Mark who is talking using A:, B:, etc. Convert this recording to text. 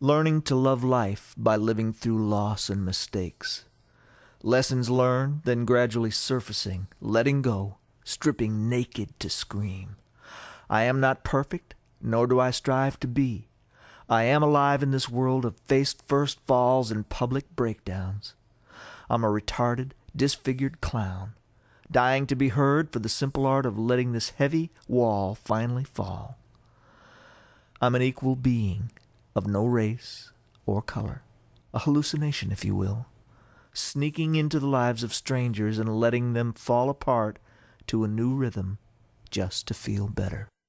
A: Learning to love life by living through loss and mistakes. Lessons learned, then gradually surfacing, letting go, stripping naked to scream. I am not perfect, nor do I strive to be. I am alive in this world of faced first falls and public breakdowns. I'm a retarded, disfigured clown, dying to be heard for the simple art of letting this heavy wall finally fall. I'm an equal being, of no race or color, a hallucination, if you will, sneaking into the lives of strangers and letting them fall apart to a new rhythm just to feel better.